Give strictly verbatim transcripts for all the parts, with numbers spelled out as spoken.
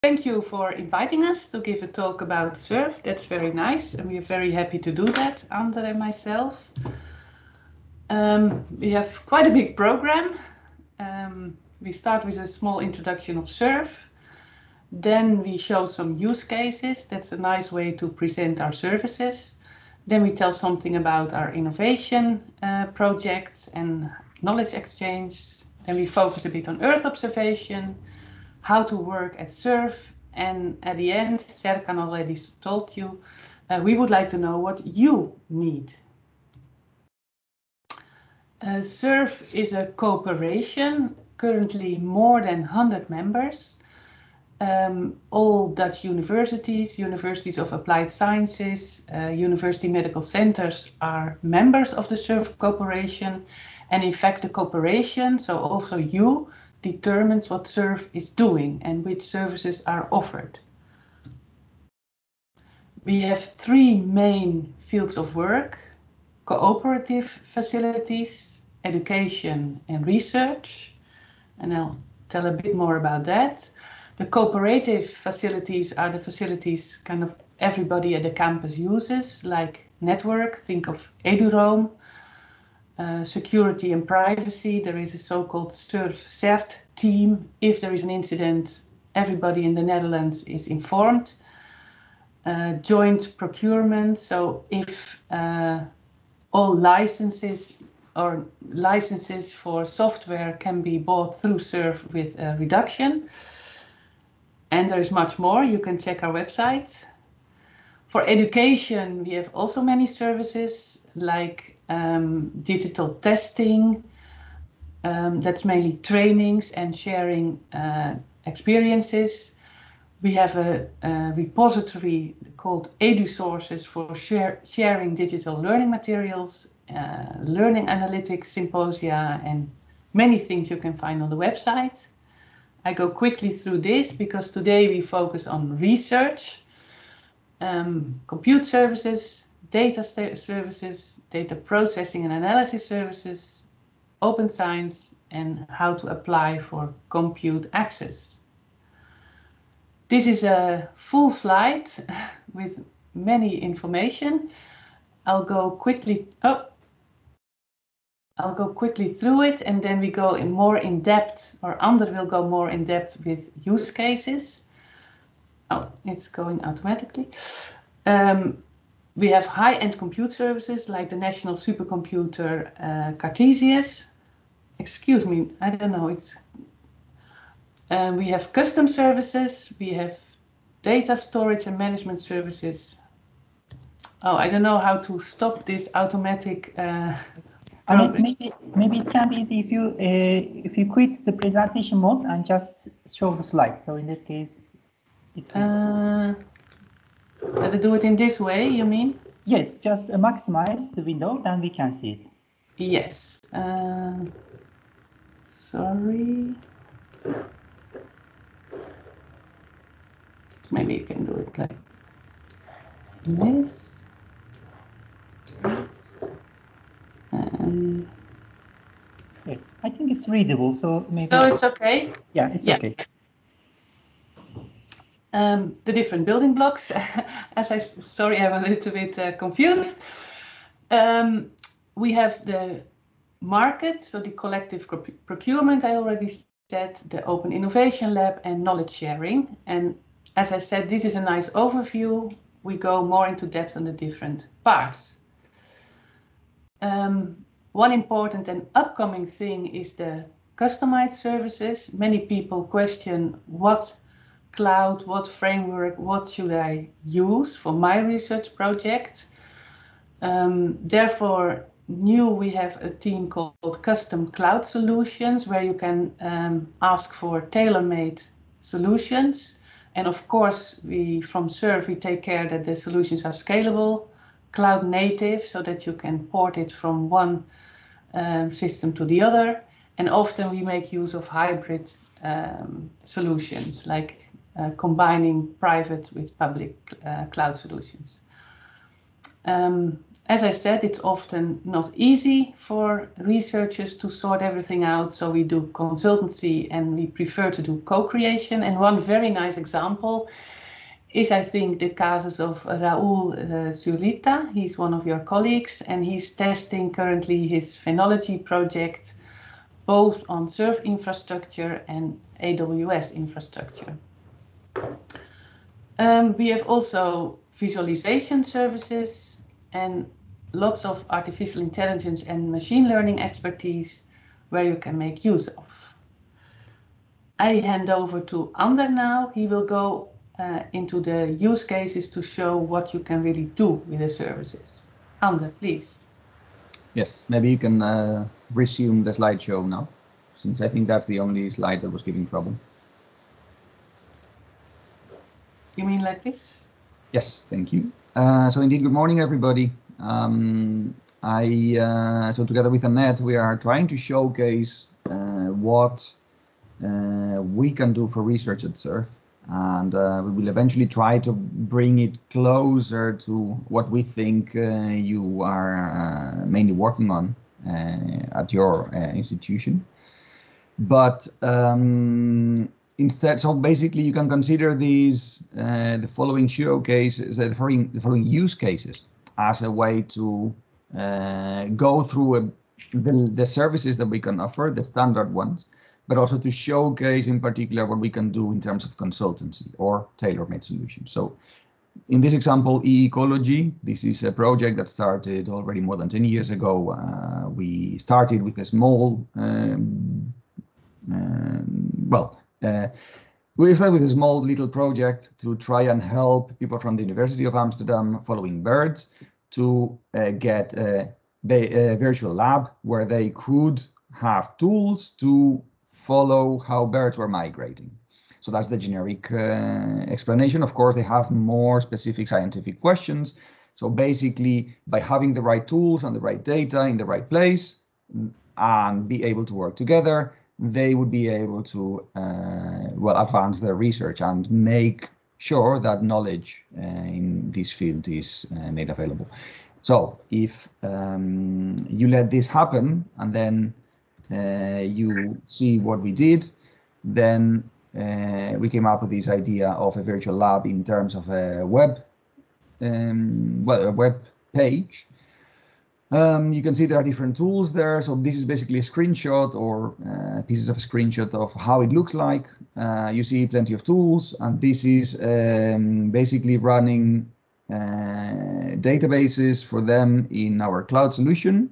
thank you for inviting us to give a talk about SURF. That's very nice, and we are very happy to do that, Ander and myself. Um, we have quite a big program. Um, we start with a small introduction of SURF. Then we show some use cases. That's a nice way to present our services. Then we tell something about our innovation uh, projects and knowledge exchange. Then we focus a bit on Earth observation, how to work at SURF, and at the end, Serkan already told you, uh, we would like to know what you need. Uh, SURF is a cooperation, currently more than one hundred members. Um, all Dutch universities, universities of applied sciences, uh, university medical centers are members of the SURF cooperation. And in fact, the cooperation, so also you, determines what SURF is doing and which services are offered. We have three main fields of work: cooperative facilities, education and research. And I'll tell a bit more about that. The cooperative facilities are the facilities kind of everybody at the campus uses, like network, think of EduRoam. Uh, security and privacy, there is a so-called SURF-CERT team. If there is an incident, everybody in the Netherlands is informed. Uh, joint procurement, so if uh, all licenses or licenses for software can be bought through SURF with a reduction. And there is much more. You can check our website. For education, we have also many services like um, digital testing. Um, that's mainly trainings and sharing uh, experiences. We have a, a repository called EduSources for share, sharing digital learning materials, uh, learning analytics symposia, and many things you can find on the website. I go quickly through this because today we focus on research, um, compute services, data services, data processing and analysis services, open science, and how to apply for compute access. This is a full slide with many information. I'll go quickly, oh, I'll go quickly through it, and then we go in more in depth, or Ander will go more in depth with use cases. Oh, it's going automatically. Um, we have high-end compute services like the National Supercomputer uh, Cartesius. Excuse me, I don't know, it's Um, we have custom services, we have data storage and management services. Oh, I don't know how to stop this automatic. Uh, Annette, maybe maybe it can be easy if you uh, if you quit the presentation mode and just show the slides. So in that case, it is. Uh, let it do it in this way, you mean? Yes, just uh, maximize the window, then we can see it. Yes. Uh, sorry. Maybe you can do it like this. Um, yes, I think it's readable, so maybe. So it's okay? Yeah, it's yeah. okay. Um, the different building blocks. As I, sorry, I'm a little bit uh, confused. Um, we have the market, so the collective procurement, I already said, the Open Innovation Lab, and knowledge sharing. And as I said, this is a nice overview. We go more into depth on the different parts. Um, one important and upcoming thing is the customized services. Many people question what cloud, what framework, what should I use for my research project. Um, therefore, new we have a team called Custom Cloud Solutions, where you can um, ask for tailor-made solutions. And of course, we from SURF, we take care that the solutions are scalable, cloud native, so that you can port it from one um, system to the other. And often we make use of hybrid um, solutions, like uh, combining private with public uh, cloud solutions. Um, as I said, it's often not easy for researchers to sort everything out, so we do consultancy and we prefer to do co-creation. And one very nice example is, I think, the cases of Raúl uh, Zurita. He's one of your colleagues, and he's testing currently his phenology project both on surf infrastructure and A W S infrastructure. Um, we have also visualization services and lots of artificial intelligence and machine learning expertise where you can make use of. I hand over to Ander now. He will go uh, into the use cases to show what you can really do with the services. Ander, please. Yes, maybe you can uh, resume the slideshow now, since I think that's the only slide that was giving trouble. You mean like this? Yes, thank you. Uh, so indeed, good morning, everybody. Um, I uh, so together with Annette, we are trying to showcase uh, what uh, we can do for research at SURF, and uh, we will eventually try to bring it closer to what we think uh, you are uh, mainly working on uh, at your uh, institution. But um, instead, so basically you can consider these, uh, the following showcases, uh, the, following, the following use cases as a way to uh, go through a, the, the services that we can offer, the standard ones, but also to showcase in particular what we can do in terms of consultancy or tailor-made solutions. So in this example, e-ecology, this is a project that started already more than ten years ago. Uh, we started with a small, um, um, well, uh, we started with a small little project to try and help people from the University of Amsterdam following birds to uh, get a, a virtual lab where they could have tools to follow how birds were migrating. So that's the generic uh, explanation. Of course, they have more specific scientific questions. So basically, by having the right tools and the right data in the right place and be able to work together, they would be able to, uh, well, advance their research and make sure that knowledge uh, in this field is uh, made available. So if um, you let this happen and then uh, you see what we did, then uh, we came up with this idea of a virtual lab in terms of a web, um, well, a web page. Um, you can see there are different tools there. So this is basically a screenshot or uh, pieces of a screenshot of how it looks like. Uh, you see plenty of tools, and this is um, basically running uh, databases for them in our cloud solution.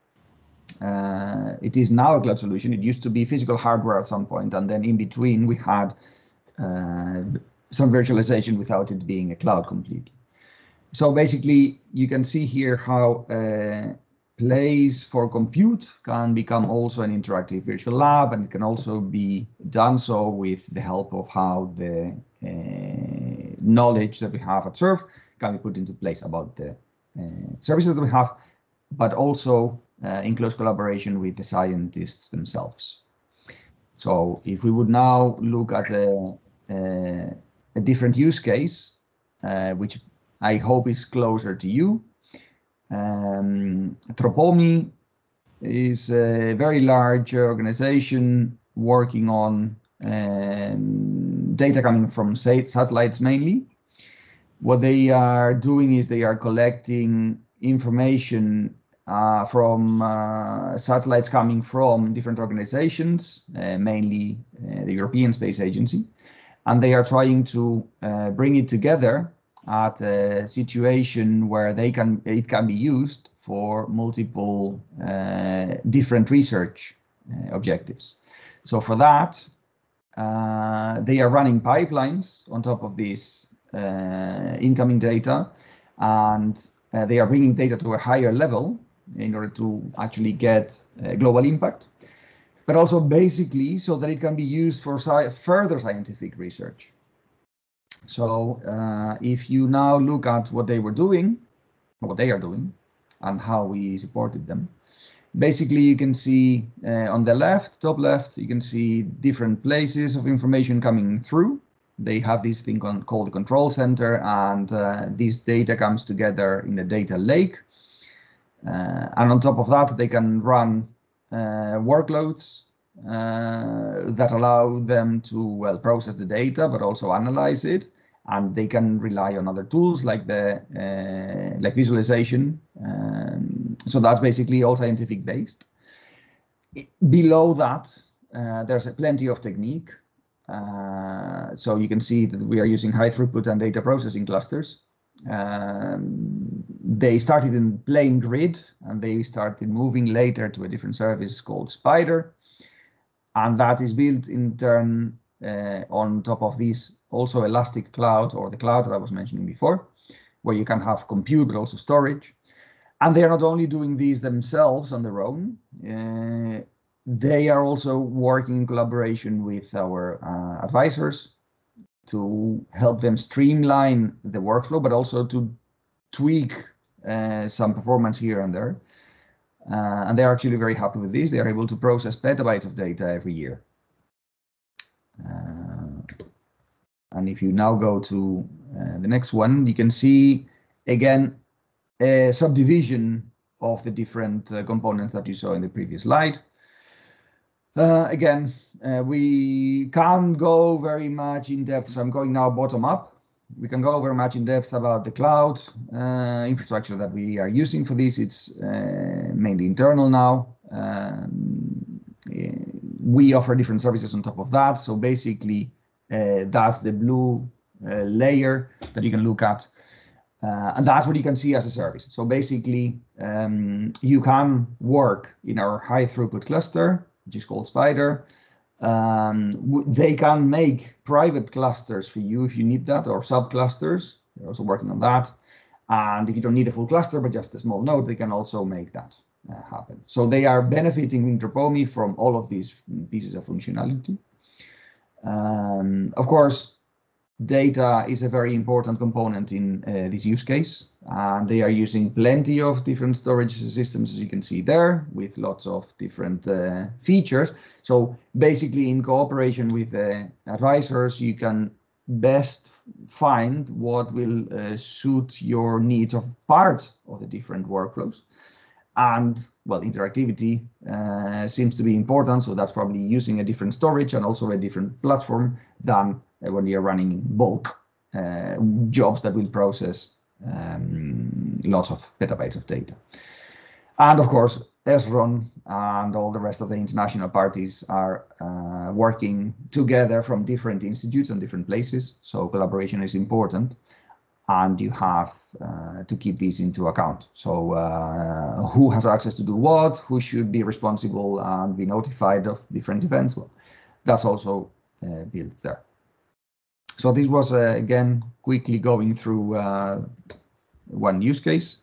Uh, it is now a cloud solution. It used to be physical hardware at some point, and then in between we had uh, some virtualization without it being a cloud completely. So basically, you can see here how a place for compute can become also an interactive virtual lab, and it can also be done so with the help of how the uh, knowledge that we have at SURF can be put into place about the uh, services that we have, but also uh, in close collaboration with the scientists themselves. So if we would now look at a, a, a different use case, uh, which I hope is closer to you. Um, Tropomi is a very large organization working on um, data coming from satellites mainly. What they are doing is they are collecting information uh, from uh, satellites coming from different organizations, uh, mainly uh, the European Space Agency, and they are trying to uh, bring it together at a situation where they can it can be used for multiple uh, different research uh, objectives. So for that, uh, they are running pipelines on top of this uh, incoming data, and uh, they are bringing data to a higher level in order to actually get uh, global impact, but also basically so that it can be used for sci further scientific research. So uh, if you now look at what they were doing, what they are doing, and how we supported them, basically you can see uh, on the left, top left, you can see different places of information coming through. They have this thing on, called the control center, and uh, this data comes together in a data lake. Uh, and on top of that, they can run uh, workloads uh, that allow them to, well, process the data, but also analyze it. And they can rely on other tools like the uh, like visualization. Um, so that's basically all scientific based. Below that, uh, there's plenty of technique. Uh, so you can see that we are using high throughput and data processing clusters. Um, they started in plain grid, and they started moving later to a different service called Spider. And that is built in turn uh, on top of this also Elastic Cloud, or the cloud that I was mentioning before, where you can have compute but also storage. And they are not only doing these themselves on their own, uh, they are also working in collaboration with our uh, advisors to help them streamline the workflow, but also to tweak uh, some performance here and there. Uh, and they're actually very happy with this. They are able to process petabytes of data every year. Uh, and if you now go to uh, the next one, you can see again a subdivision of the different uh, components that you saw in the previous slide. Uh, again, uh, we can't go very much in depth, so I'm going now bottom up. We can go very much in depth about the cloud uh, infrastructure that we are using for this. It's uh, mainly internal now. Um, we offer different services on top of that. So basically, uh, that's the blue uh, layer that you can look at. Uh, and that's what you can see as a service. So basically, um, you can work in our high throughput cluster, which is called Spider. Um, they can make private clusters for you if you need that, or subclusters. They're also working on that. And if you don't need a full cluster, but just a small node, they can also make that uh, happen. So they are benefiting Winterpomi from all of these pieces of functionality. Um, of course, data is a very important component in uh, this use case, and they are using plenty of different storage systems, as you can see there, with lots of different uh, features. So basically, in cooperation with the advisors, you can best find what will uh, suit your needs of part of the different workflows. And well, interactivity uh, seems to be important, so that's probably using a different storage and also a different platform than when you're running bulk uh, jobs that will process um, lots of petabytes of data. And of course, Esron and all the rest of the international parties are uh, working together from different institutes and different places. So collaboration is important, and you have uh, to keep these into account. So uh, who has access to do what, who should be responsible and be notified of different events. Well, that's also uh, built there. So this was, uh, again, quickly going through uh, one use case.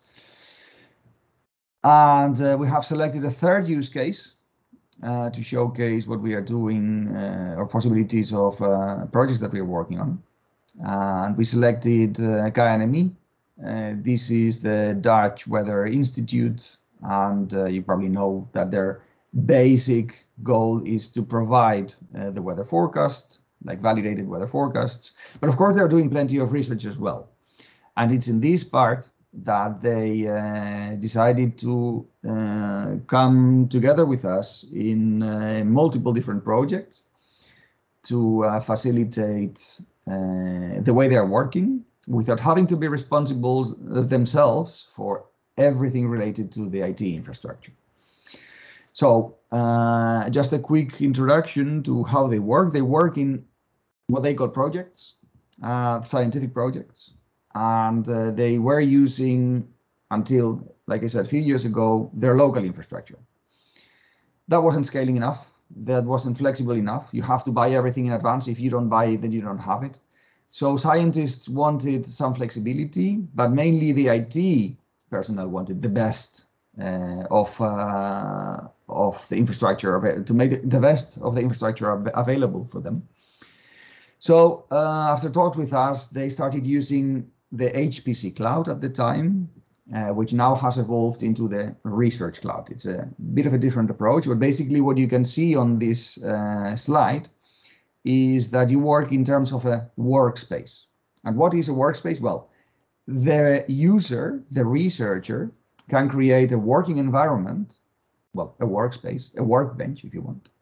And uh, we have selected a third use case uh, to showcase what we are doing uh, or possibilities of uh, projects that we are working on. And we selected uh, K N M I. Uh, this is the Dutch Weather Institute, and uh, you probably know that their basic goal is to provide uh, the weather forecast, like validated weather forecasts. But of course, they're doing plenty of research as well. And it's in this part that they uh, decided to uh, come together with us in uh, multiple different projects to uh, facilitate uh, the way they are working without having to be responsible themselves for everything related to the I T infrastructure. So uh, just a quick introduction to how they work. They work in what they call projects, uh, scientific projects. And uh, they were using, until, like I said, a few years ago, their local infrastructure. That wasn't scaling enough. That wasn't flexible enough. You have to buy everything in advance. If you don't buy it, then you don't have it. So scientists wanted some flexibility, but mainly the I T personnel wanted the best uh, of uh, of the infrastructure, to make the best of the infrastructure available for them. So uh, after talks with us, they started using the H P C cloud at the time, uh, which now has evolved into the research cloud. It's a bit of a different approach, but basically what you can see on this uh, slide is that you work in terms of a workspace. And what is a workspace? Well, the user, the researcher, can create a working environment, well, a workspace, a workbench if you want,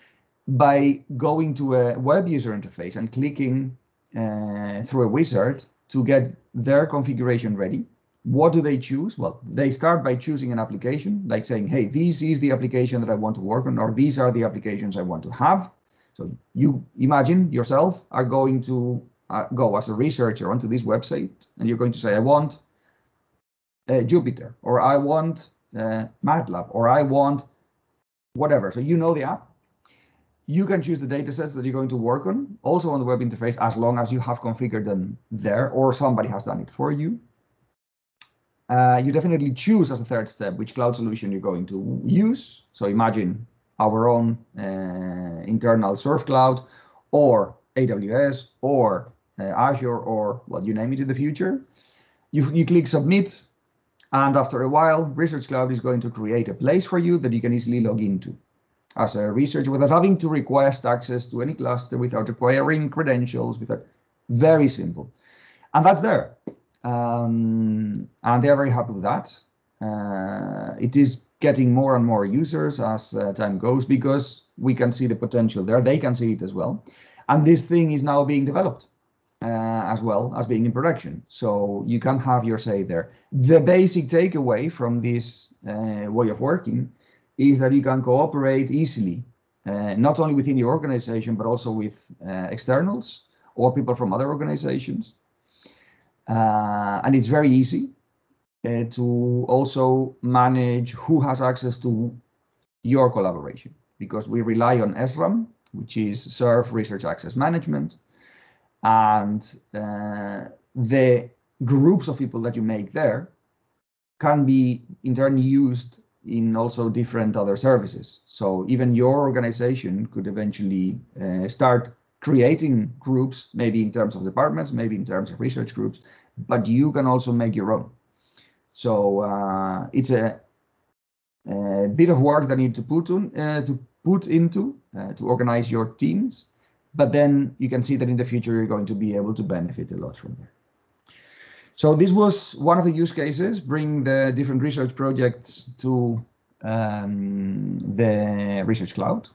by going to a web user interface and clicking uh, through a wizard to get their configuration ready. What do they choose? Well, they start by choosing an application, like saying, hey, this is the application that I want to work on, or these are the applications I want to have. So you imagine yourself are going to uh, go as a researcher onto this website, and you're going to say, I want uh, Jupyter, or I want uh, MATLAB, or I want whatever. So you know the app. You can choose the data sets that you're going to work on, also on the web interface, as long as you have configured them there, or somebody has done it for you. Uh, you definitely choose as a third step which cloud solution you're going to use. So imagine our own uh, internal Surf Cloud, or A W S, or uh, Azure, or well, you name it in the future. You, you click submit, and after a while, Research Cloud is going to create a place for you that you can easily log into as a researcher without having to request access to any cluster, without requiring credentials, without, very simple. And that's there. Um, and they're very happy with that. Uh, it is getting more and more users as uh, time goes, because we can see the potential there. They can see it as well. And this thing is now being developed uh, as well as being in production. So you can have your say there. The basic takeaway from this uh, way of working is that you can cooperate easily, uh, not only within your organization, but also with uh, externals or people from other organizations. Uh, and it's very easy uh, to also manage who has access to your collaboration, because we rely on S RAM, which is Surf Research Access Management, and uh, the groups of people that you make there can be in turn used in also different other services. So even your organization could eventually uh, start creating groups, maybe in terms of departments, maybe in terms of research groups, but you can also make your own. So uh, it's a, a bit of work that you need to put on uh, to put into uh, to organize your teams, but then you can see that in the future you're going to be able to benefit a lot from there. So this was one of the use cases, bring the different research projects to um, the Research Cloud.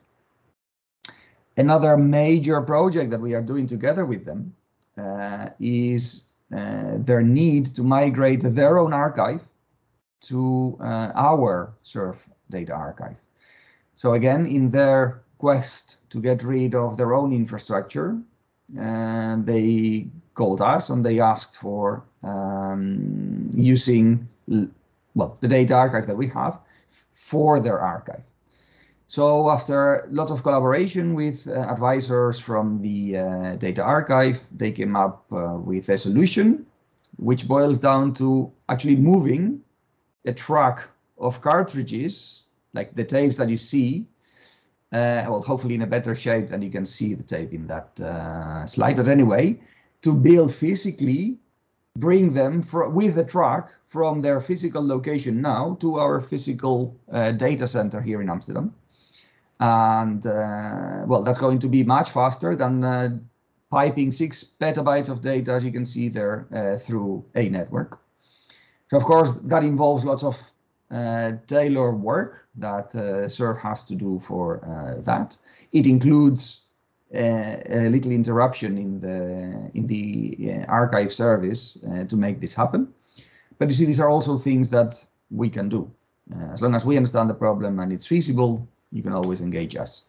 Another major project that we are doing together with them uh, is uh, their need to migrate their own archive to uh, our Surf data archive. So again, in their quest to get rid of their own infrastructure, uh, they called us and they asked for um, using well the data archive that we have for their archive. So after lots of collaboration with uh, advisors from the uh, data archive, they came up uh, with a solution which boils down to actually moving a truck of cartridges, like the tapes that you see, uh, well, hopefully in a better shape than you can see the tape in that uh, slide. But anyway, to build physically, bring them for, with a truck from their physical location now to our physical uh, data center here in Amsterdam. And uh, well, that's going to be much faster than uh, piping six petabytes of data, as you can see there, uh, through a network. So of course, that involves lots of uh, tailor work that uh, Surf has to do for uh, that. It includes uh, a little interruption in the in the uh, archive service uh, to make this happen. But you see, these are also things that we can do. Uh, as long as we understand the problem and it's feasible, you can always engage us.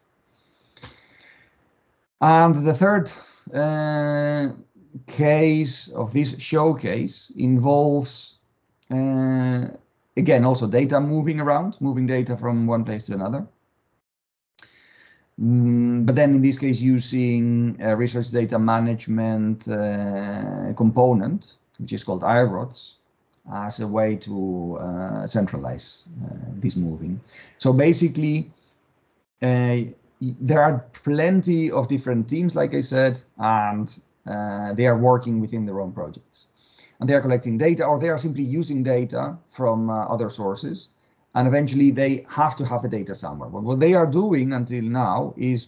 And the third uh, case of this showcase involves, uh, again, also data moving around, moving data from one place to another. Mm, but then in this case, using a research data management uh, component, which is called I R O D S, as a way to uh, centralize uh, this moving. So basically, Uh, there are plenty of different teams, like I said, and uh, they are working within their own projects. And they are collecting data, or they are simply using data from uh, other sources. And eventually they have to have the data somewhere. But what they are doing until now is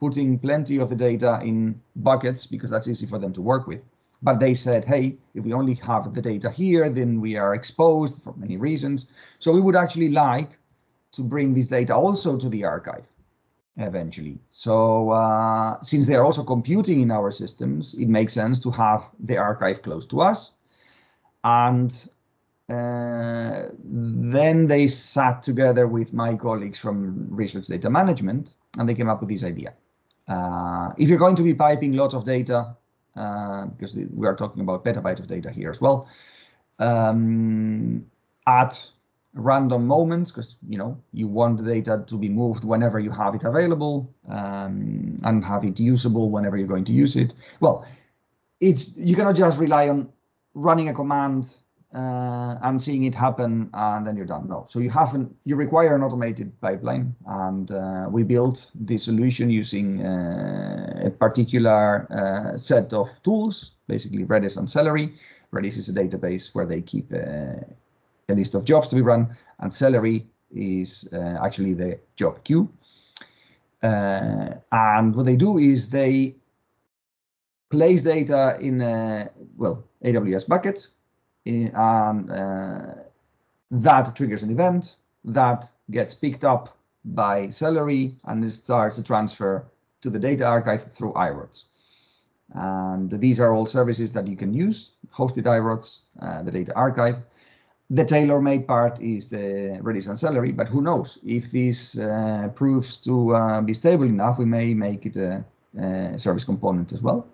putting plenty of the data in buckets because that's easy for them to work with. But they said, hey, if we only have the data here, then we are exposed for many reasons. So we would actually like to bring this data also to the archive eventually. So uh, since they are also computing in our systems, it makes sense to have the archive close to us. And uh, then they sat together with my colleagues from Research Data Management, and they came up with this idea. Uh, if you're going to be piping lots of data, uh, because we are talking about petabytes of data here as well, um, at random moments, because you know you want the data to be moved whenever you have it available, um, and have it usable whenever you're going to use it. Well, it's you cannot just rely on running a command uh, and seeing it happen and then you're done. No, so you have an, you require an automated pipeline, and uh, we built the solution using uh, a particular uh, set of tools, basically Redis and Celery. Redis is a database where they keep uh, a list of jobs to be run, and Celery is uh, actually the job queue. Uh, and what they do is they place data in a, well, A W S bucket, in, and uh, that triggers an event that gets picked up by Celery, and it starts a transfer to the data archive through I R O Ds. And these are all services that you can use, hosted I R O Ds, uh, the data archive. The tailor-made part is the Redis and Celery, but who knows, if this uh, proves to uh, be stable enough, we may make it a, a service component as well.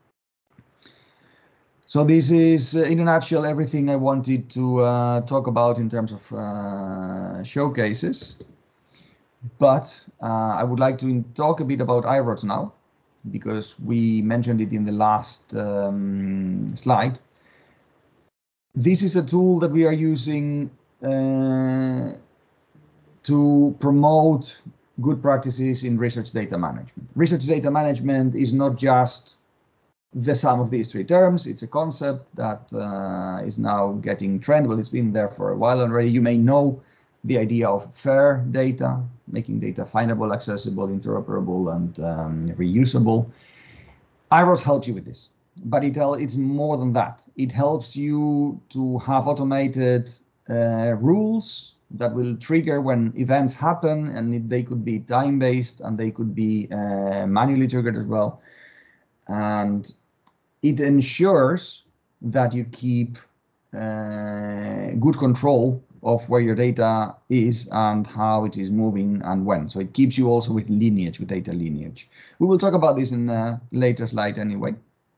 So this is, uh, in a nutshell, everything I wanted to uh, talk about in terms of uh, showcases. But uh, I would like to talk a bit about I R O Ds now, because we mentioned it in the last um, slide. This is a tool that we are using uh, to promote good practices in research data management. Research data management is not just the sum of these three terms. It's a concept that uh, is now getting trend. Well, it's been there for a while already. You may know the idea of FAIR data, making data findable, accessible, interoperable, and um, reusable. I R O Ds help you with this, but it, it's more than that. It helps you to have automated uh, rules that will trigger when events happen, and they could be time-based and they could be uh, manually triggered as well. And it ensures that you keep uh, good control of where your data is and how it is moving and when. So it keeps you also with lineage, with data lineage. We will talk about this in a later slide anyway.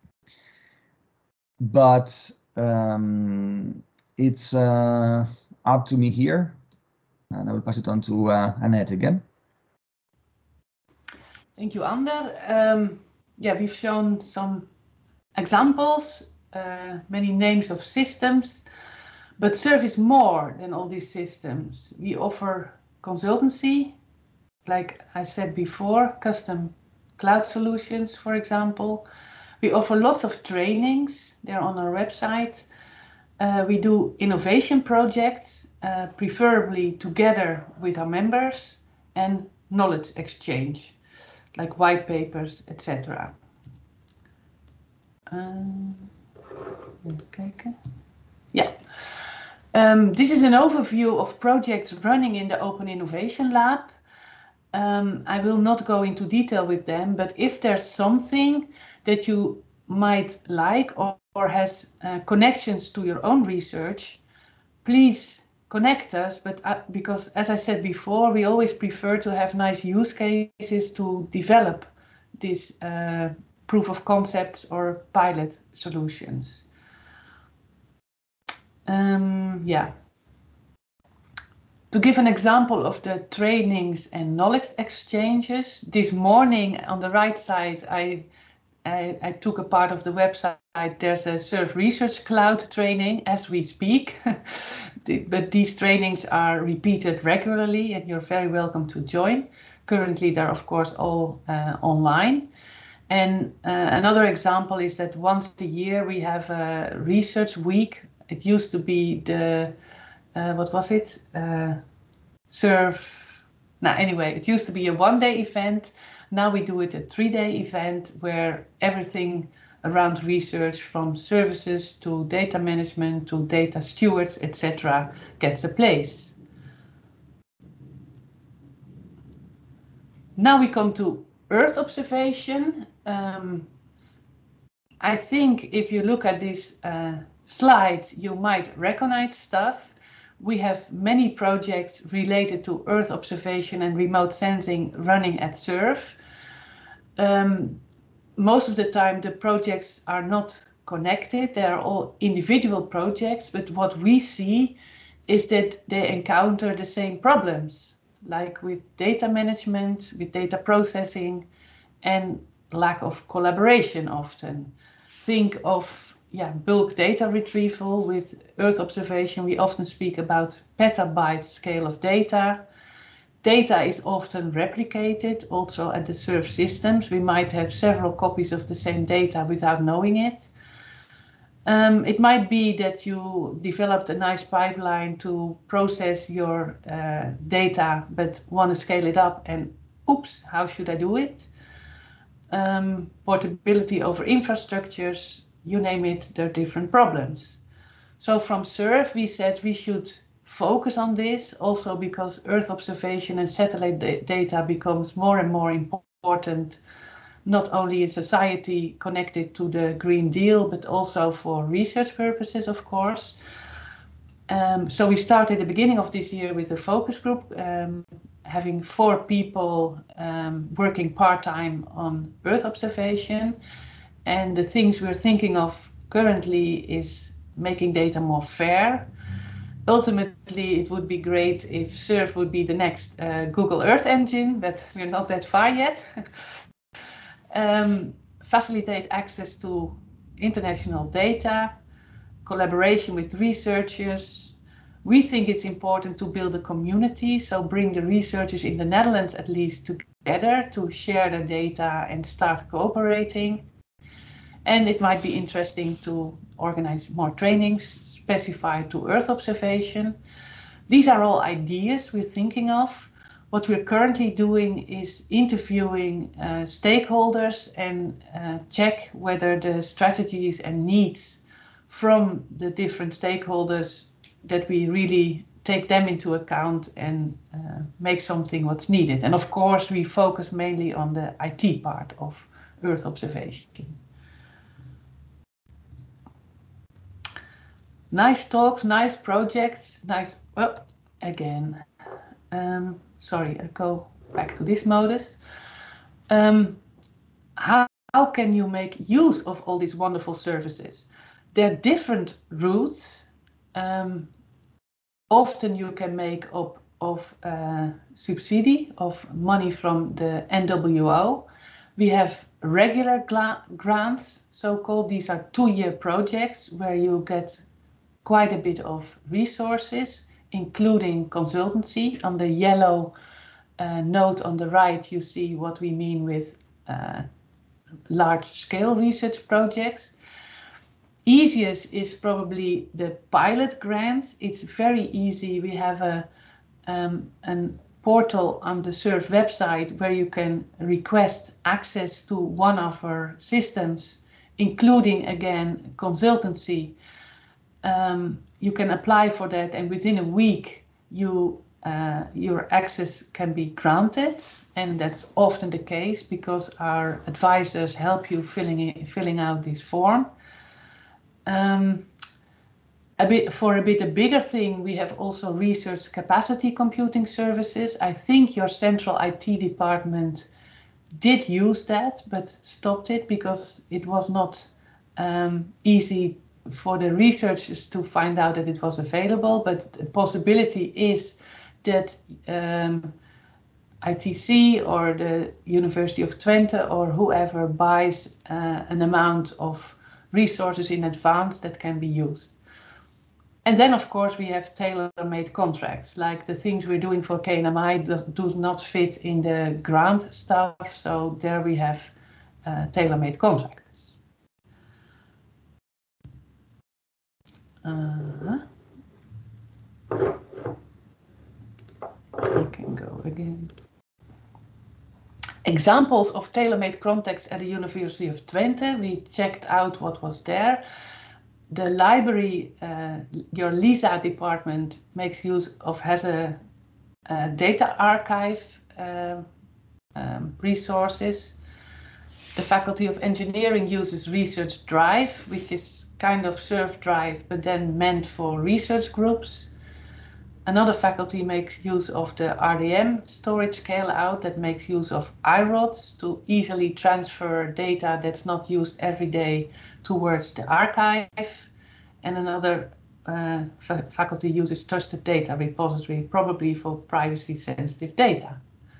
But um, it's uh, up to me here, and I will pass it on to uh, Annette again. Thank you, Ander. Um, yeah, we've shown some examples, uh, many names of systems, but Serve is more than all these systems. We offer consultancy, like I said before, custom cloud solutions, for example. We offer lots of trainings, they're on our website. Uh, we do innovation projects, uh, preferably together with our members, and knowledge exchange, like white papers, et cetera. Um, even kijken. Yeah. Um, this is an overview of projects running in the Open Innovation Lab. Um, I will not go into detail with them, but if there's something that you might like or, or has uh, connections to your own research, please connect us. But uh, because, as I said before, we always prefer to have nice use cases to develop these uh, proof of concepts or pilot solutions. Um, yeah. To give an example of the trainings and knowledge exchanges, this morning on the right side, I, I, I took a part of the website. There's a Serve Research Cloud training as we speak, but these trainings are repeated regularly and you're very welcome to join. Currently, they're of course all uh, online. And uh, another example is that once a year we have a research week. It used to be the, uh, what was it? Uh, Serve, now anyway, it used to be a one day event. Now we do it a three-day event where everything around research, from services to data management to data stewards, et cetera, gets a place. Now we come to Earth observation. Um, I think if you look at this uh, slide, you might recognize stuff. We have many projects related to Earth observation and remote sensing running at SURF. Um, most of the time the projects are not connected, they are all individual projects, but what we see is that they encounter the same problems, like with data management, with data processing, and lack of collaboration often. Think of yeah, bulk data retrieval. With Earth observation, we often speak about petabyte scale of data. Data is often replicated also at the SURF systems. We might have several copies of the same data without knowing it. Um, it might be that you developed a nice pipeline to process your uh, data, but want to scale it up and oops, how should I do it? Um, portability over infrastructures, you name it, there are different problems. So from SURF, we said we should focus on this, also because Earth observation and satellite da data becomes more and more important, not only in society connected to the Green Deal, but also for research purposes, of course. Um, so we started at the beginning of this year with a focus group, um, having four people um, working part-time on Earth observation. And the things we're thinking of currently is making data more fair. Ultimately, it would be great if SURF would be the next uh, Google Earth engine, but we're not that far yet. um, facilitate access to international data, collaboration with researchers. We think it's important to build a community, so bring the researchers in the Netherlands at least together to share their data and start cooperating. And it might be interesting to organize more trainings specified to Earth observation. These are all ideas we're thinking of. What we're currently doing is interviewing uh, stakeholders and uh, check whether the strategies and needs from the different stakeholders, that we really take them into account and uh, make something what's needed. And of course, we focus mainly on the I T part of Earth observation. Nice talks, nice projects, nice, well, again, um, sorry, I go back to this modus. Um, how, how can you make use of all these wonderful services? There are different routes. Um, often you can make up of uh, subsidy, of money from the N W O. We have regular grants, so-called. These are two-year projects where you get quite a bit of resources, including consultancy. On the yellow uh, note on the right, you see what we mean with uh, large-scale research projects. Easiest is probably the pilot grants. It's very easy. We have a um, an portal on the SURF website where you can request access to one of our systems, including, again, consultancy. Um, you can apply for that, and within a week you uh, your access can be granted, and that's often the case because our advisors help you filling in, filling out this form. Um, a bit for a bit a bigger thing, we have also research capacity computing services. I think your central I T department did use that, but stopped it because it was not um, easy for the researchers to find out that it was available. But the possibility is that um, I T C or the University of Twente or whoever buys uh, an amount of resources in advance that can be used. And then, of course, we have tailor-made contracts, like the things we're doing for K N M I does, do not fit in the grant stuff, so there we have uh, tailor-made contracts. Uh, I can go again. examples of tailor-made context at the University of Twente. We checked out what was there. The library, uh, your LISA department makes use of, has a, a data archive uh, um, resources. The Faculty of Engineering uses Research Drive, which is kind of Surf Drive, but then meant for research groups. Another faculty makes use of the R D M storage scale-out that makes use of I R O D S to easily transfer data that's not used every day towards the archive. And another uh, fa faculty uses Trusted Data Repository, probably for privacy-sensitive data.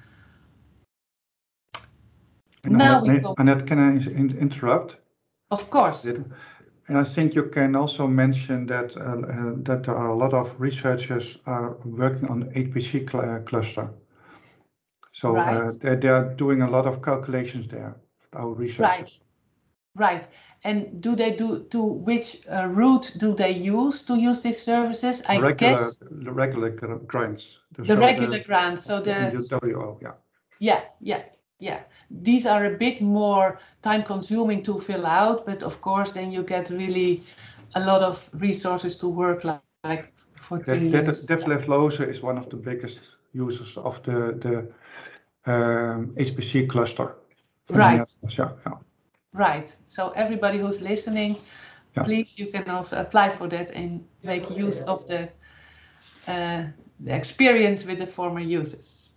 And Now Annette, we may- go. Annette, can I in- interrupt? Of course. And I think you can also mention that uh, uh, that there are a lot of researchers are working on H P C cl uh, cluster. So Right. uh, they, they are doing a lot of calculations there, our researchers. Right. Right. And do they do to which uh, route do they use to use these services? I regular, guess the regular gr- grants. the so regular grants. So the the N U W O, yeah. yeah, yeah, yeah. These are a bit more time consuming to fill out, but of course then you get really a lot of resources to work like, like for three That, years. that Detlef Loze is one of the biggest users of the the um, H P C cluster. Right. Yeah, yeah. Right. So everybody who's listening, Yeah. please, you can also apply for that and make use of the, uh, the experience with the former users.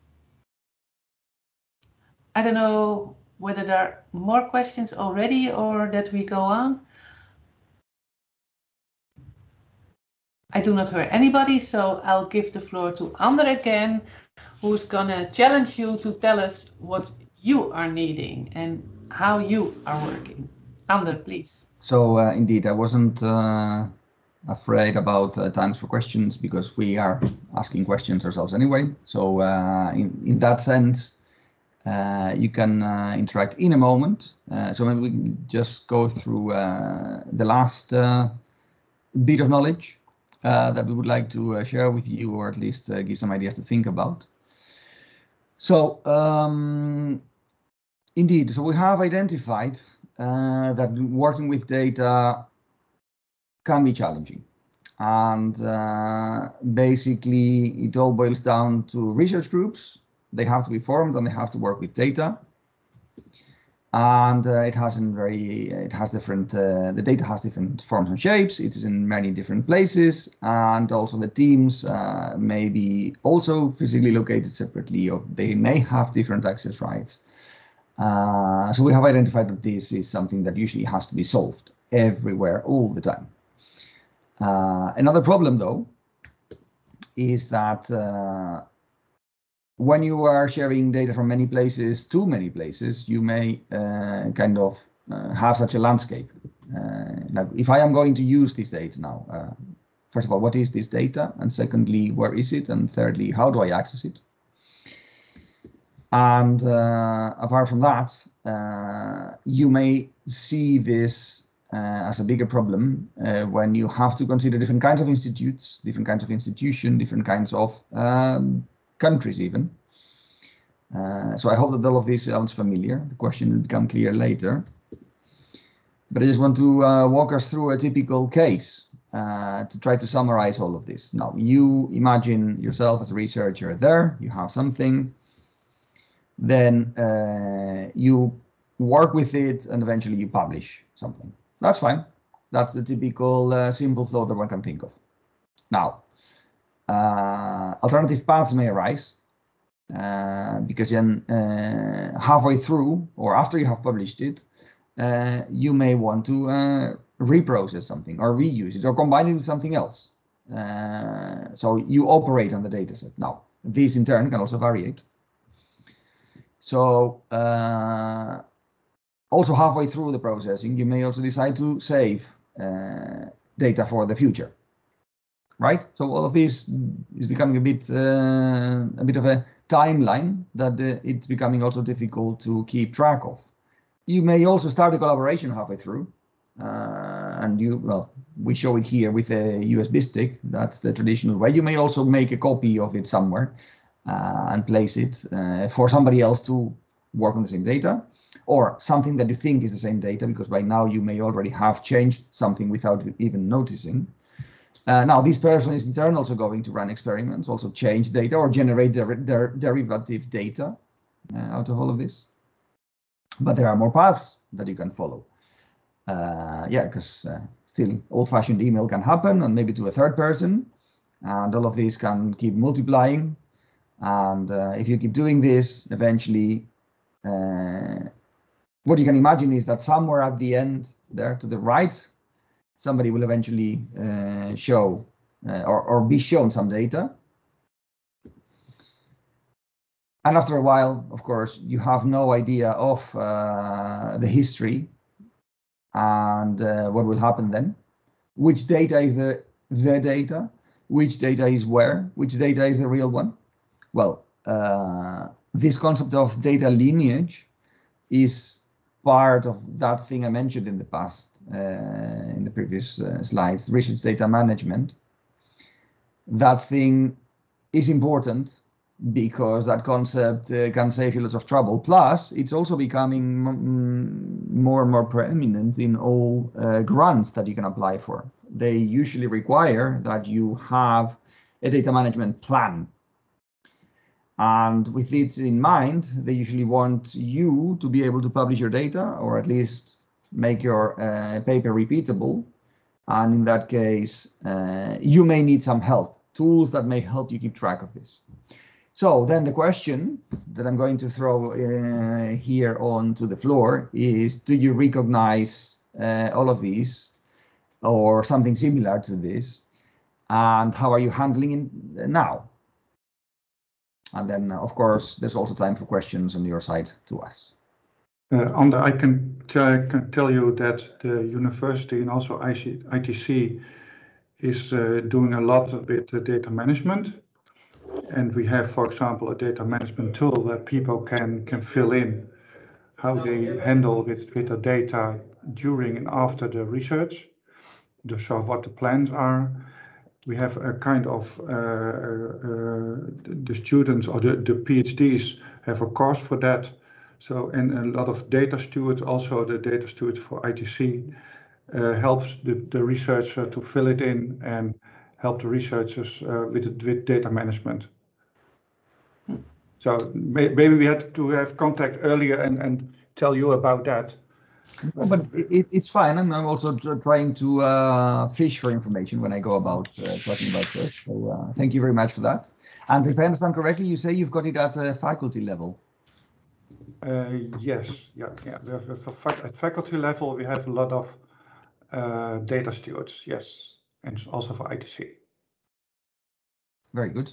I don't know whether there are more questions already or that we go on. I do not hear anybody, so I'll give the floor to Ander again, who's gonna challenge you to tell us what you are needing and how you are working. Ander, please. So uh, indeed, I wasn't uh, afraid about uh, times for questions because we are asking questions ourselves anyway. So uh, in, in that sense, uh, you can uh, interact in a moment. Uh, so maybe we can just go through uh, the last uh, bit of knowledge uh, that we would like to uh, share with you, or at least uh, give some ideas to think about. So um, indeed, so we have identified Uh, that working with data can be challenging. And uh, basically, it all boils down to research groups. They have to be formed and they have to work with data. And uh, it has in very, it has different, uh, the data has different forms and shapes. It is in many different places. And also the teams uh, may be also physically located separately, or they may have different access rights. Uh, so we have identified that this is something that usually has to be solved everywhere, all the time. Uh, another problem, though, is that uh, when you are sharing data from many places to many places, you may uh, kind of uh, have such a landscape. Uh, like if I am going to use this data now, uh, first of all, what is this data? And secondly, where is it? And thirdly, how do I access it? And uh, apart from that, uh, you may see this uh, as a bigger problem uh, when you have to consider different kinds of institutes, different kinds of institution, different kinds of um, countries even. Uh, so I hope that all of this sounds familiar. The question will become clear later. But I just want to uh, walk us through a typical case uh, to try to summarize all of this. Now, you imagine yourself as a researcher there, you have something. Then uh, you work with it and eventually you publish something. That's fine. That's the typical uh, simple flow that one can think of. Now, uh, alternative paths may arise uh, because then uh, halfway through or after you have published it, uh, you may want to uh, reprocess something or reuse it or combine it with something else. Uh, so you operate on the dataset. Now, this in turn can also variate. So uh, also halfway through the processing, you may also decide to save uh, data for the future, right? So all of this is becoming a bit uh, a bit of a timeline that uh, it's becoming also difficult to keep track of. You may also start a collaboration halfway through, uh, and you well we show it here with a U S B stick. That's the traditional way. You may also make a copy of it somewhere. Uh, and place it uh, for somebody else to work on the same data, or something that you think is the same data, because by now you may already have changed something without even noticing. Uh, now, this person is in turn also going to run experiments, also change data or generate der der derivative data uh, out of all of this. But there are more paths that you can follow. Uh, yeah, because uh, still old-fashioned email can happen, and maybe to a third person, and all of these can keep multiplying. And uh, if you keep doing this, eventually, uh, what you can imagine is that somewhere at the end, there to the right, somebody will eventually uh, show uh, or, or be shown some data. And after a while, of course, you have no idea of uh, the history and uh, what will happen then. Which data is the, the data? Which data is where? Which data is the real one? Well, uh, this concept of data lineage is part of that thing I mentioned in the past, uh, in the previous uh, slides, research data management. That thing is important because that concept uh, can save you lots of trouble. Plus, it's also becoming more and more preeminent in all uh, grants that you can apply for. They usually require that you have a data management plan. And with this in mind, they usually want you to be able to publish your data, or at least make your uh, paper repeatable. And in that case, uh, you may need some help, tools that may help you keep track of this. So then the question that I'm going to throw uh, here onto the floor is, do you recognize uh, all of these or something similar to this? And how are you handling it now? And then, of course, there's also time for questions on your side to us. Uh, Ander, I can, can tell you that the university and also I T C is uh, doing a lot with uh, data management. And we have, for example, a data management tool where people can, can fill in how they handle with, with the data during and after the research, to show what the plans are. We have a kind of, uh, uh, the students or the, the PhDs have a course for that. So, and a lot of data stewards, also the data stewards for I T C, uh, helps the, the researcher to fill it in and help the researchers uh, with, with data management. So may, maybe we had to have contact earlier and, and tell you about that. No, but it, it's fine. I'm, I'm also trying to uh, fish for information when I go about uh, talking about this. So uh, thank you very much for that. And if I understand correctly, you say you've got it at a faculty level. Uh, yes, yeah, yeah. We have, at faculty level, we have a lot of uh, data stewards, yes, and also for I T C. Very good.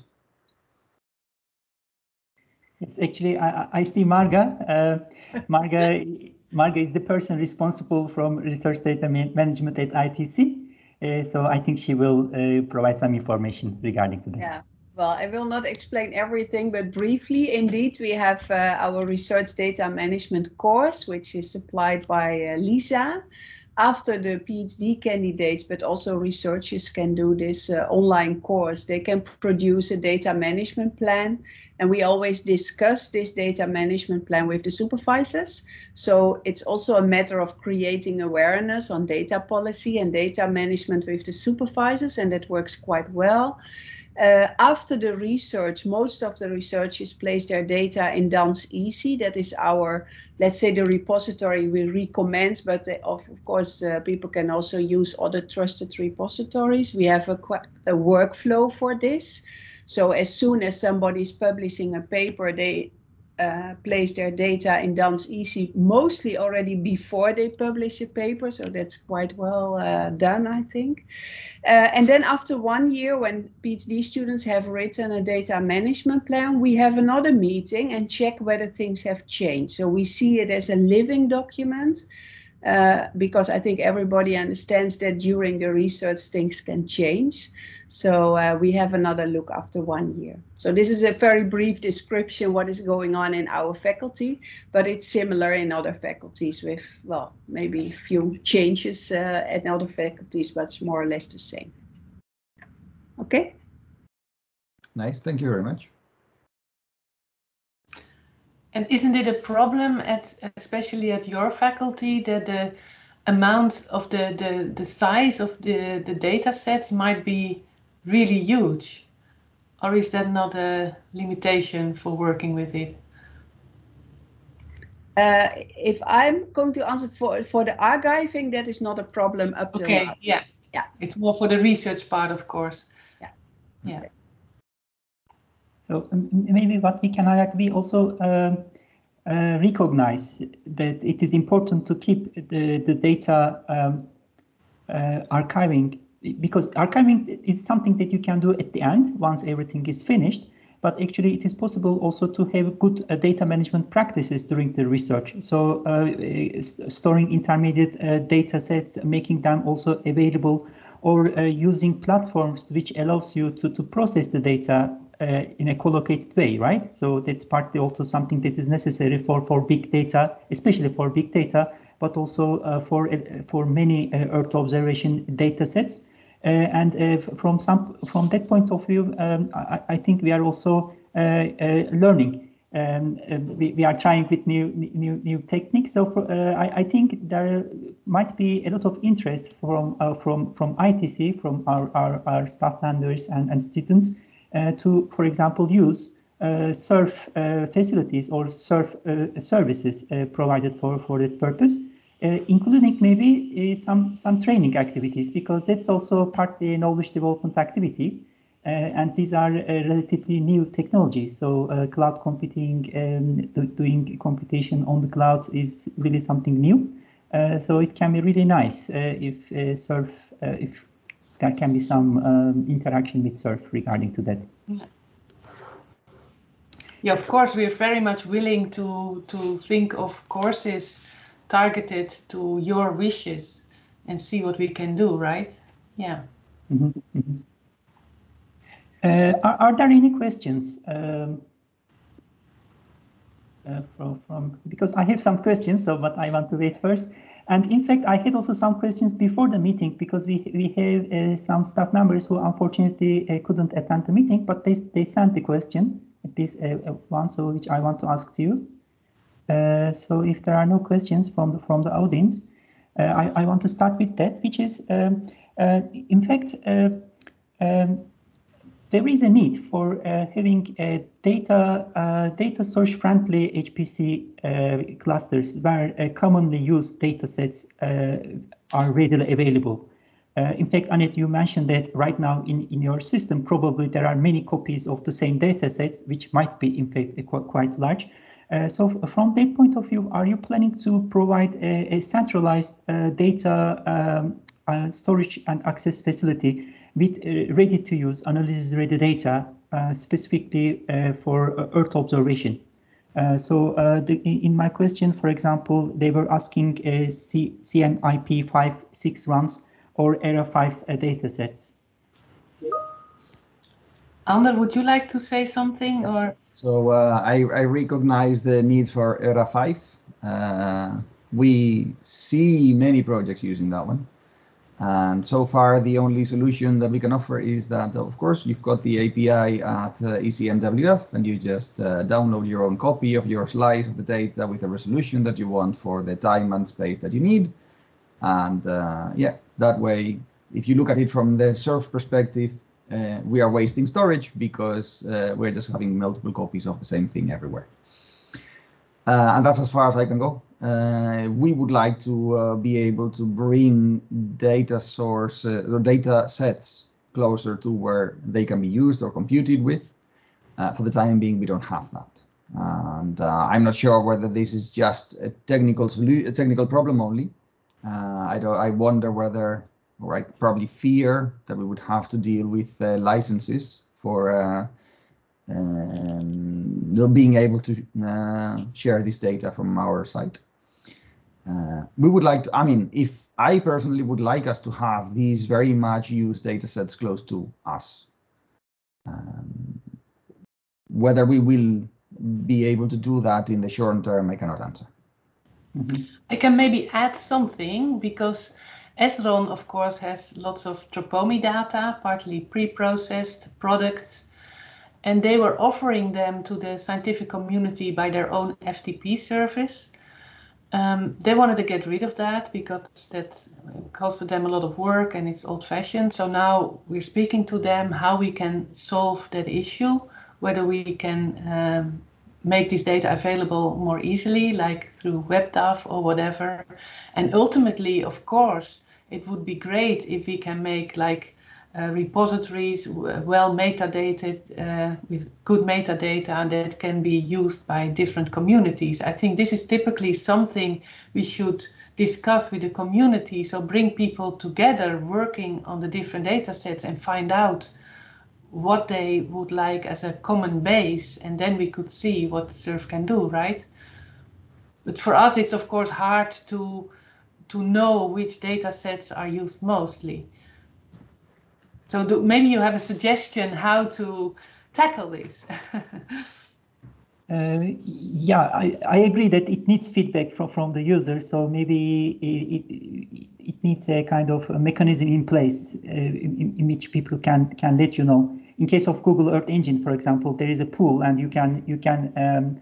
It's actually, I, I see Marga. Uh, Marga, Marga is the person responsible from research data management at I T C. Uh, so I think she will uh, provide some information regarding to that. Yeah. Well, I will not explain everything, but briefly, indeed, we have uh, our research data management course, which is supplied by uh, Lisa. After the PhD candidates, but also researchers can do this uh, online course. They can produce a data management plan, and we always discuss this data management plan with the supervisors. So it's also a matter of creating awareness on data policy and data management with the supervisors, and that works quite well. Uh, after the research, most of the researchers place their data in Dans Easy. That is our, let's say, the repository we recommend, but they, of, of course, uh, people can also use other trusted repositories. We have a, a workflow for this. So as soon as somebody is publishing a paper, they uh, place their data in Dans Easy, mostly already before they publish a paper. So that's quite well uh, done, I think. Uh, and then after one year, when PhD students have written a data management plan, we have another meeting and check whether things have changed. So we see it as a living document, uh, because I think everybody understands that during the research things can change. So uh, we have another look after one year. So this is a very brief description what is going on in our faculty, but it's similar in other faculties with, well, maybe a few changes uh, at other faculties, but it's more or less the same. Okay. Nice, thank you very much. And isn't it a problem, at especially at your faculty, that the amount of the, the, the size of the, the data sets might be really huge? Or is that not a limitation for working with it? Uh, if I'm going to answer for, for the archiving, that is not a problem up till Okay, now. yeah. Yeah. It's more for the research part, of course. Yeah. Yeah. Okay. So um, maybe what we can highlight, we also um, uh, recognize that it is important to keep the, the data um, uh, archiving, because archiving is something that you can do at the end once everything is finished. But actually, it is possible also to have good uh, data management practices during the research. So uh, storing intermediate uh, data sets, making them also available, or uh, using platforms which allows you to, to process the data uh, in a collocated way, right? So that's partly also something that is necessary for, for big data, especially for big data, but also uh, for, uh, for many uh, Earth observation data sets. Uh, and uh, from some from that point of view, um, I, I think we are also uh, uh, learning. Um, uh, we, we are trying with new new new techniques. So for, uh, I, I think there might be a lot of interest from uh, from from I T C, from our our, our staff members and, and students uh, to, for example, use uh, surf uh, facilities or surf uh, services uh, provided for for that purpose. Uh, including maybe uh, some some training activities, because that's also partly knowledge development activity, uh, and these are uh, relatively new technologies. So uh, cloud computing and do, doing computation on the cloud is really something new. Uh, so it can be really nice uh, if uh, surf uh, if there can be some um, interaction with surf regarding to that. Yeah. Yeah, of course, we're very much willing to to think of courses targeted to your wishes and see what we can do, right? Yeah. Mm-hmm, mm-hmm. Uh, are, are there any questions um, uh, from, from, because I have some questions, so but I want to wait first. And in fact, I had also some questions before the meeting, because we we have uh, some staff members who unfortunately uh, couldn't attend the meeting, but they, they sent the question, this uh, one, so which I want to ask to you. Uh, so if there are no questions from the, from the audience, uh, I, I want to start with that, which is, um, uh, in fact, uh, um, there is a need for uh, having a data uh, data source friendly H P C uh, clusters where uh, commonly used data sets uh, are readily available. Uh, in fact, Annette, you mentioned that right now in, in your system, probably there are many copies of the same data sets, which might be, in fact, quite, quite large. Uh, so from that point of view, are you planning to provide a, a centralized uh, data um, uh, storage and access facility with uh, ready-to-use analysis-ready data, uh, specifically uh, for uh, Earth observation? Uh, so uh, the, in my question, for example, they were asking uh, C M I P five six runs or ERA five uh, data sets. Ander, would you like to say something? Or So uh, I, I recognize the need for ERA five. Uh, we see many projects using that one. And so far, the only solution that we can offer is that, of course, you've got the A P I at uh, E C M W F, and you just uh, download your own copy of your slice of the data with a resolution that you want for the time and space that you need. And uh, yeah, that way, if you look at it from the surf perspective, uh, we are wasting storage because uh, we're just having multiple copies of the same thing everywhere. Uh, and that's as far as I can go. Uh, we would like to uh, be able to bring data source uh, or data sets closer to where they can be used or computed with. Uh, for the time being, we don't have that. And uh, I'm not sure whether this is just a technical solution, a technical problem only. Uh, I don't. I wonder whether, or I probably fear that we would have to deal with uh, licenses for uh, um, being able to uh, share this data from our site. Uh, we would like to, I mean, if I personally would like us to have these very much used data sets close to us. Um, whether we will be able to do that in the short term, I cannot answer. Mm-hmm. I can maybe add something, because Esron, of course, has lots of Tropomi data, partly pre-processed products. and they were offering them to the scientific community by their own F T P service. Um, they wanted to get rid of that because that costed them a lot of work and it's old-fashioned. So now we're speaking to them how we can solve that issue, whether we can um, make this data available more easily, like through WebDAV or whatever. And ultimately, of course, it would be great if we can make like uh, repositories well metadated uh, with good metadata that can be used by different communities. I think this is typically something we should discuss with the community. So bring people together working on the different data sets and find out what they would like as a common base, and then we could see what SURF can do, right? But for us, it's of course hard to to know which data sets are used mostly. So do, maybe you have a suggestion how to tackle this. Uh, yeah, I, I agree that it needs feedback from, from the user. So maybe it, it, it needs a kind of a mechanism in place uh, in, in which people can can let you know. In case of Google Earth Engine, for example, there is a pool, and you can you can um,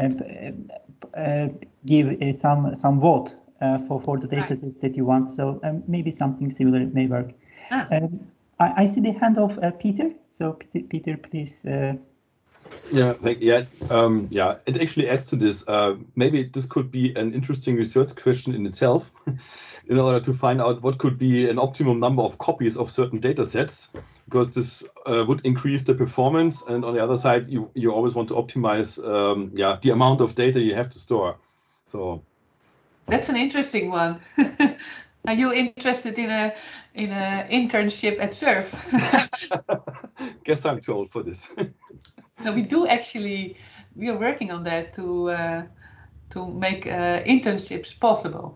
uh, uh, give uh, some some vote uh, for for the data sets that you want. So um, maybe something similar may work. Ah. Um, I, I see the hand of uh, Peter. So Peter, Peter please. Uh, Yeah, thank, yeah, um, yeah. It actually adds to this. Uh, maybe this could be an interesting research question in itself, in order to find out what could be an optimum number of copies of certain data sets, because this uh, would increase the performance. And on the other side, you you always want to optimize, um, yeah, the amount of data you have to store. So that's an interesting one. Are you interested in a in a internship at SURF? Guess I'm too old for this. No, we do actually. We are working on that to uh, to make uh, internships possible.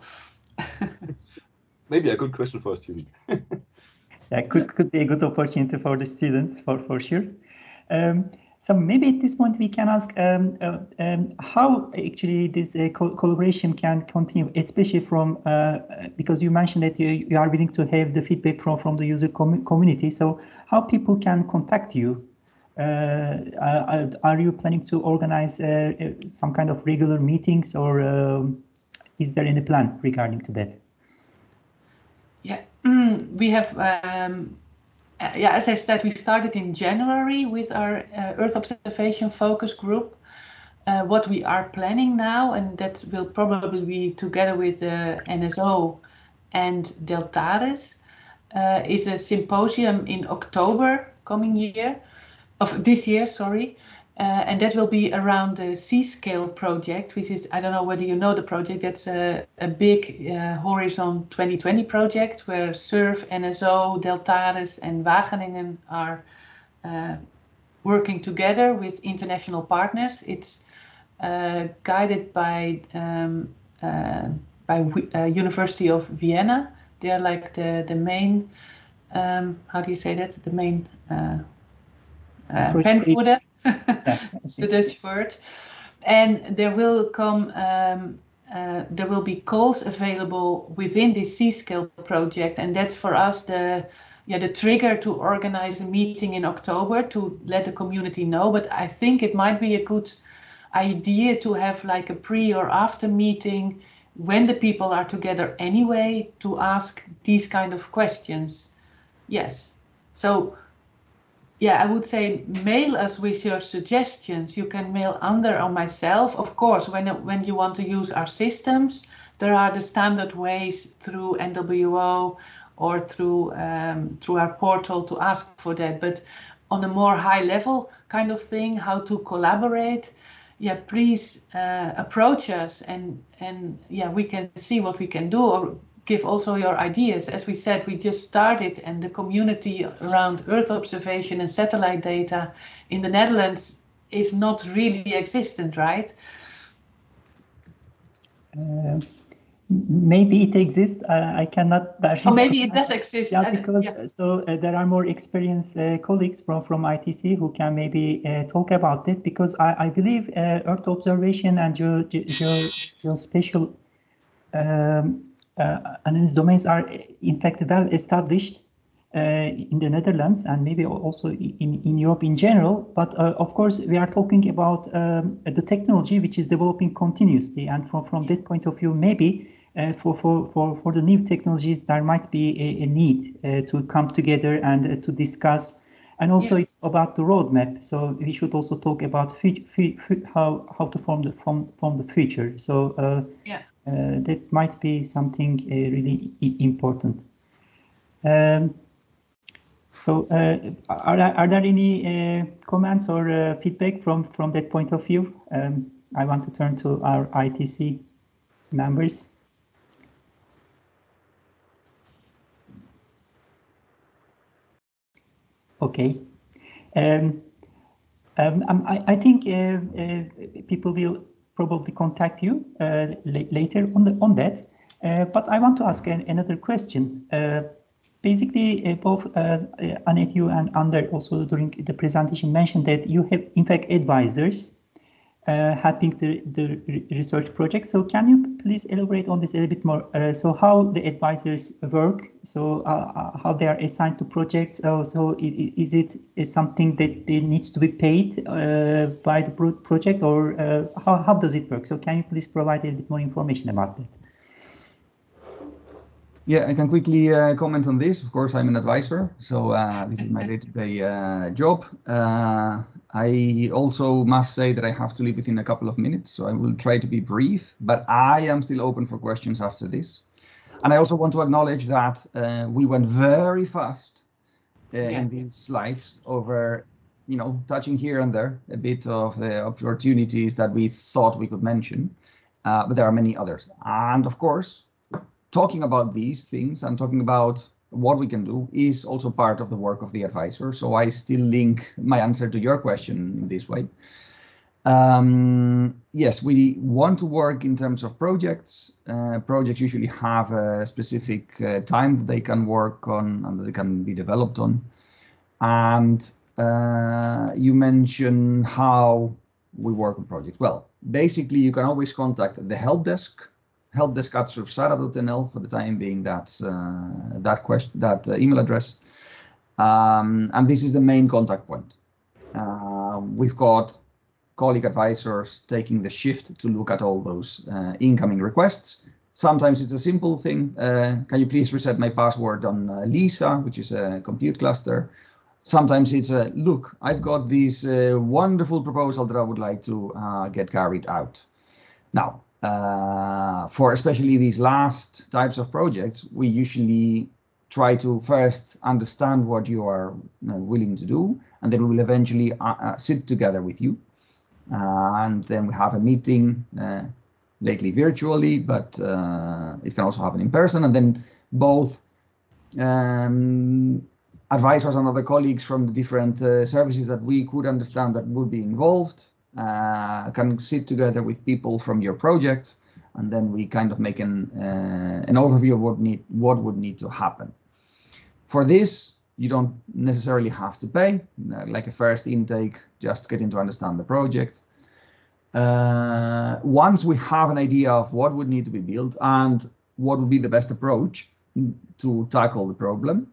Maybe a good question for a student. Yeah, could could be a good opportunity for the students, for for sure. Um, so maybe at this point we can ask um, uh, um, how actually this uh, co collaboration can continue, especially from uh, because you mentioned that you, you are willing to have the feedback from from the user com community. So how people can contact you? Uh, are, are you planning to organize uh, some kind of regular meetings, or um, is there any plan regarding to that? Yeah, mm, we have. Um, uh, yeah, as I said, we started in January with our uh, Earth observation focus group. Uh, what we are planning now, and that will probably be together with the N S O and Deltares, uh, is a symposium in October coming year. Of this year, sorry, uh, and that will be around the C-Scale project, which is, I don't know whether you know the project, that's a, a big uh, Horizon twenty twenty project where SURF, N S O, Deltares and Wageningen are uh, working together with international partners. It's uh, guided by, um, uh, by uh, University of Vienna. They're like the, the main, um, how do you say that, the main uh, Uh, penvoerder, it's the Dutch word, and there will come, um, uh, there will be calls available within this C-Scale project, and that's for us the, yeah, the trigger to organize a meeting in October to let the community know. But I think it might be a good idea to have like a pre or after meeting when the people are together anyway to ask these kind of questions. Yes, so. Yeah, I would say mail us with your suggestions. You can mail Ander or myself. Of course, when, when you want to use our systems, there are the standard ways through N W O or through, um, through our portal to ask for that. But on a more high level kind of thing, how to collaborate, yeah, please uh, approach us and, and yeah, we can see what we can do, or give also your ideas. As we said, we just started, and the community around Earth observation and satellite data in the Netherlands is not really existent, right? Uh, maybe it exists. Uh, I cannot. Or maybe it does exist. Yeah, because yeah. so uh, there are more experienced uh, colleagues from from I T C who can maybe uh, talk about it. Because I I believe uh, Earth observation and your your your special Um, uh, analysis domains are in fact well established uh, in the Netherlands and maybe also in, in Europe in general. But uh, of course, we are talking about um, the technology which is developing continuously. And from, from that point of view, maybe uh, for, for, for, for the new technologies, there might be a, a need uh, to come together and uh, to discuss. And also, yeah. It's about the roadmap. So we should also talk about how how to form the form, form the future. So uh, yeah. uh, that might be something uh, really important. Um, so, uh, are are there any uh, comments or uh, feedback from from that point of view? Um, I want to turn to our I T C members. Okay. Um, um, I, I think uh, uh, people will probably contact you uh, later on the, on that. Uh, but I want to ask an, another question. Uh, basically, uh, both uh, Annette, you and Ander also during the presentation mentioned that you have, in fact, advisors uh, helping the, the research project. So can you please elaborate on this a little bit more? Uh, so how the advisors work? So uh, how they are assigned to projects? Uh, so is, is it is something that they needs to be paid uh, by the pro project, or uh, how, how does it work? So can you please provide a little bit more information about that? Yeah, I can quickly uh, comment on this. Of course, I'm an advisor, so uh, this is my day-to-day uh, job. Uh, I also must say that I have to leave within a couple of minutes, so I will try to be brief, but I am still open for questions after this. And I also want to acknowledge that uh, we went very fast uh, yeah. in these slides over, you know, touching here and there a bit of the opportunities that we thought we could mention, uh, but there are many others. And of course, talking about these things and talking about what we can do is also part of the work of the advisor. So I still link my answer to your question in this way. Um, yes, we want to work in terms of projects. Uh, projects usually have a specific uh, time that they can work on and that they can be developed on. And uh, you mentioned how we work on projects. Well, basically, you can always contact the help desk. helpdesk at surfsara dot n l for the time being. That's uh, that question, that uh, email address, um, and this is the main contact point. Uh, we've got colleague advisors taking the shift to look at all those uh, incoming requests. Sometimes it's a simple thing. Uh, can you please reset my password on uh, Lisa, which is a compute cluster? Sometimes it's a look. I've got this uh, wonderful proposal that I would like to uh, get carried out now. Uh, for especially these last types of projects, we usually try to first understand what you are uh, willing to do, and then we will eventually uh, uh, sit together with you. Uh, and then we have a meeting, uh, lately virtually, but uh, it can also happen in person. And then both um, advisors and other colleagues from the different uh, services that we could understand that would be involved Uh, can sit together with people from your project, and then we kind of make an uh, an overview of what need what would need to happen. For this, you don't necessarily have to pay, uh, like a first intake, just getting to understand the project. Uh, once we have an idea of what would need to be built and what would be the best approach to tackle the problem,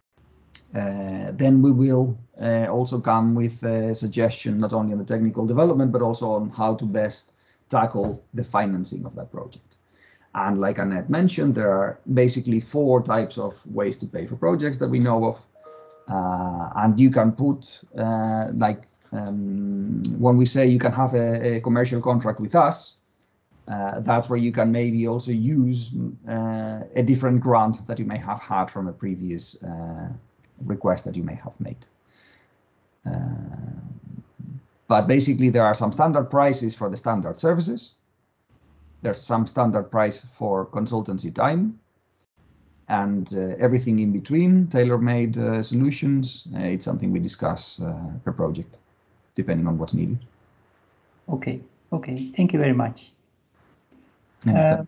Uh, then we will uh, also come with a suggestion not only on the technical development, but also on how to best tackle the financing of that project. And like Annette mentioned, there are basically four types of ways to pay for projects that we know of. Uh, and you can put, uh, like, um, when we say you can have a, a commercial contract with us, uh, that's where you can maybe also use uh, a different grant that you may have had from a previous uh, request that you may have made. Uh, but basically there are some standard prices for the standard services. There's some standard price for consultancy time, and uh, everything in between, tailor-made uh, solutions. Uh, it's something we discuss uh, per project, depending on what's needed. Okay, okay, thank you very much. Uh,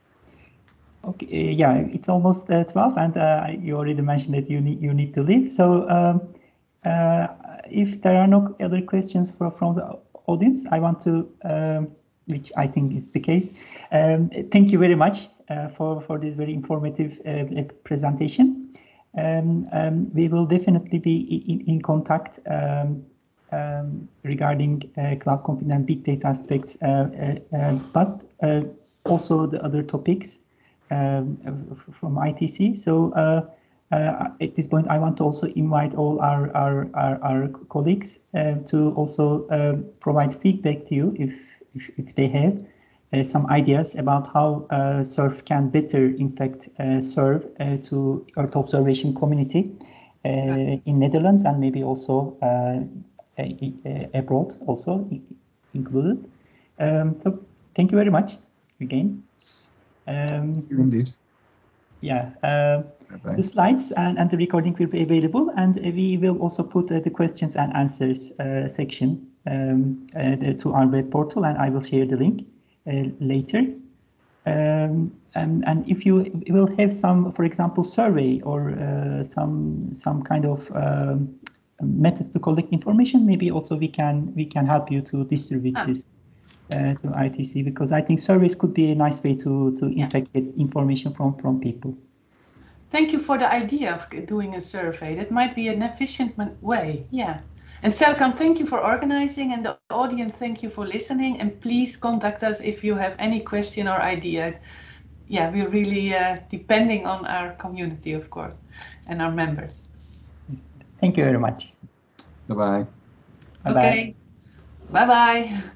Okay, uh, yeah, it's almost uh, twelve, and uh, you already mentioned that you need you need to leave. So, um, uh, if there are no other questions for, from the audience, I want to, um, which I think is the case. Um, thank you very much uh, for for this very informative uh, presentation. Um, um, we will definitely be in, in contact um, um, regarding uh, cloud computing and big data aspects, uh, uh, uh, but uh, also the other topics um, from I T C. So uh, uh, at this point, I want to also invite all our, our, our, our colleagues uh, to also uh, provide feedback to you if, if, if they have Uh, some ideas about how uh, SURF can better, in fact, uh, serve uh, to Earth observation community uh, in Netherlands and maybe also uh, uh, abroad, also included. Um, so thank you very much again. Um, Indeed. yeah, uh, Okay. the slides and, and the recording will be available, and we will also put uh, the questions and answers uh, section um, uh, to our web portal, and I will share the link Uh, later. Um, and, and if you will have some, for example, survey or uh, some some kind of um, methods to collect information, maybe also we can we can help you to distribute Ah. this uh, to I T C, because I think surveys could be a nice way to to Yeah. in fact get information from from people. Thank you for the idea of doing a survey. That might be an efficient way. Yeah. And Serkan, thank you for organizing, and the audience, thank you for listening. And please contact us if you have any question or idea. Yeah, we're really uh, depending on our community, of course, and our members. Thank you very much. Bye-bye. Bye-bye. Okay. Bye-bye.